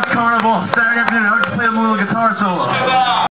Carnival, Saturday afternoon. I'll just play a little guitar solo.